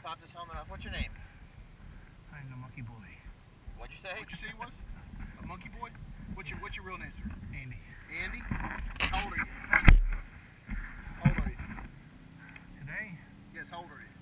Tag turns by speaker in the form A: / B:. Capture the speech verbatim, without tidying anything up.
A: pop this helmet off. What's your name?
B: I'm the monkey boy.
A: What'd you say?
C: What'd you say he was? A monkey boy? What's your What's your real name, sir?
B: Andy.
C: Andy? How old are you? How old are you?
B: Today?
C: Yes, how old are you?